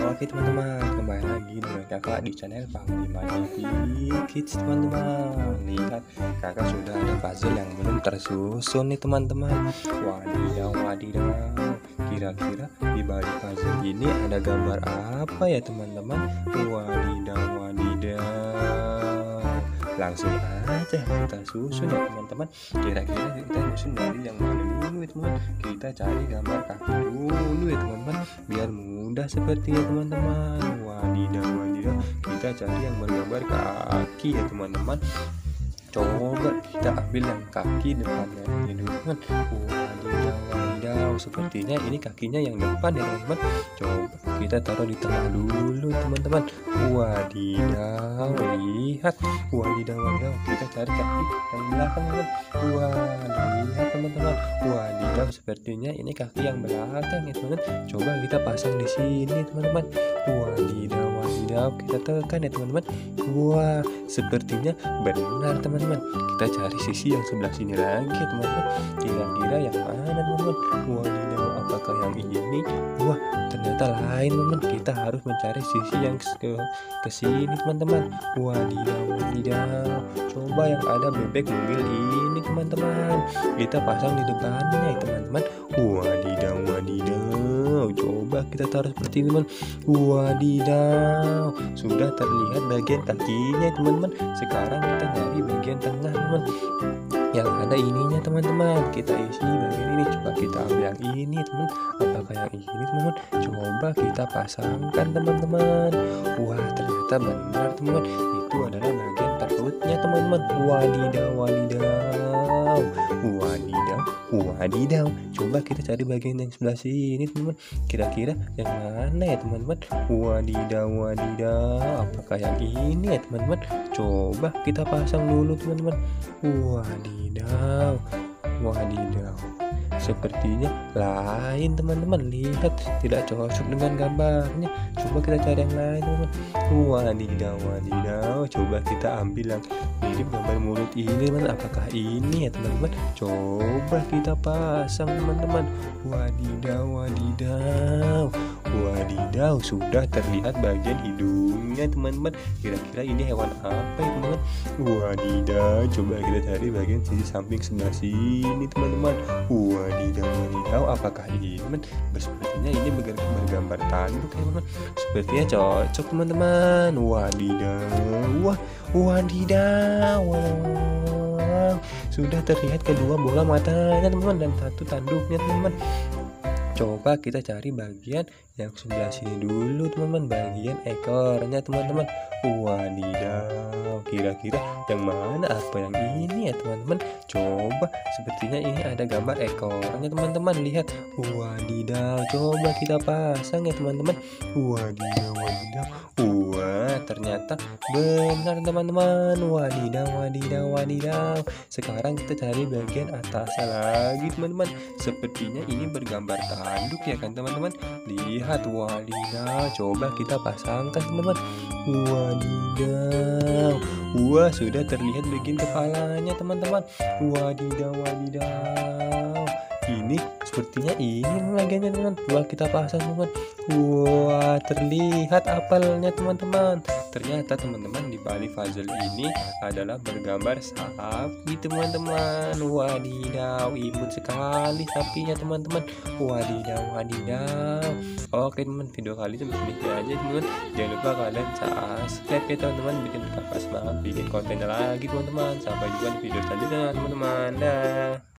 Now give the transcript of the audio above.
Oke teman-teman, kembali lagi dengan kakak di channel Panglima TV Kids teman-teman. Lihat, kakak sudah ada puzzle yang belum tersusun nih teman-teman. Wadidaw, wadidaw. Kira-kira di balik puzzle ini ada gambar apa ya teman-teman? Wadidaw, wadidaw. Langsung aja kita susun ya teman-teman. Kira-kira kita susun dari yang mana dulu ya teman? Kita cari gambar kaki dulu ya teman-teman, biar mudah sepertinya teman-teman. Wadidaw, wadidaw. Kita cari yang bergambar kaki ya teman-teman. Coba kita ambil yang kaki depannya ini dulu kan. Wadidaw, wadidaw. Sepertinya ini kakinya yang depan ya teman-teman. Coba kita taruh di tengah dulu teman-teman. Wadidaw, lihat. Wadidaw, wadidaw. Kita cari kaki yang belakang teman. Lihat teman-teman. Wadidaw, sepertinya ini kaki yang belakang ya teman-teman. Coba kita pasang di sini teman-teman. Wadidaw, wadidaw. Kita tekan ya teman-teman. Wah, sepertinya benar teman-teman. Kita cari sisi yang sebelah sini lagi ya teman-teman. Kira-kira yang mana teman-teman? Wadidaw, apakah yang ini? Wah, ternyata lain teman-teman. Kita harus mencari sisi yang ke sini teman-teman. Wadidaw, wadidaw. Coba yang ada bebek mobil ini teman-teman. Kita pasang di depannya ya teman-teman. Wadidaw, wadidaw. Coba kita taruh seperti ini teman. Wadidaw, sudah terlihat bagian kakinya teman-teman. Sekarang kita cari bagian tengah teman, yang ada ininya teman-teman. Kita isi bagian ini. Coba kita ambil yang ini teman. Apakah yang ini teman-teman? Coba kita pasangkan teman-teman. Wah, ternyata benar teman-teman. Itu adalah bagian perutnya teman-teman. Wadidaw, wadidaw. Wadidaw, wadidaw. Coba kita cari bagian yang sebelah sini teman-teman. Kira-kira yang mana ya teman-teman? Wadidaw, wadidaw. Apakah yang ini ya teman-teman? Coba kita pasang dulu teman-teman. Wadidaw, wadidaw. Sepertinya lain teman-teman. Lihat, tidak cocok dengan gambarnya. Coba kita cari yang lain teman-teman. Wadidaw, wadidaw. Coba kita ambil yang mirip gambar mulut ini teman. Apakah ini ya teman-teman? Coba kita pasang teman-teman. Wadidaw, wadidaw. Wadidaw, sudah terlihat bagian hidungnya teman-teman. Kira-kira ini hewan apa ya teman-teman? Wadidaw, coba kita cari bagian sisi samping sebelah sini teman-teman. Wadidaw, wadidaw. Apakah ini teman? Sepertinya ini bergambar tanduk ya teman-teman. Sepertinya cocok teman-teman. Wadidaw, wah, wadidaw. Sudah terlihat kedua bola matanya teman-teman dan satu tanduknya teman-teman. Coba kita cari bagian yang sebelah sini dulu teman-teman, bagian ekornya teman-teman. Wadidaw, kira-kira yang mana? Apa yang ini ya teman-teman? Coba, sepertinya ini ada gambar ekornya teman-teman. Lihat, wadidaw. Coba kita pasang ya teman-teman. Wadidaw, wadidaw. Wah, ternyata benar teman-teman. Wadidaw, wadidaw, wadidaw. Sekarang kita cari bagian atasnya lagi teman-teman. Sepertinya ini bergambar tanduk ya kan teman-teman. Lihat, wadidaw. Coba kita pasangkan teman-teman. Wadidaw. Wah, sudah terlihat bagian kepalanya teman-teman. Wadidaw, wadidaw. Ini sepertinya ini bagiannya teman. Coba kita pasang teman. Wah, terlihat apelnya teman-teman. Ternyata teman-teman di balik puzzle ini adalah bergambar sapi teman-teman. Wadidaw, imut sekali sapinya teman-teman. Wadidaw, wadidaw. Oke teman, video kali ini begini aja teman. Jangan lupa kalian subscribe ya teman-teman, bikin kakak semangat bikin kontennya lagi teman-teman. Sampai jumpa di video selanjutnya teman-teman. Dah.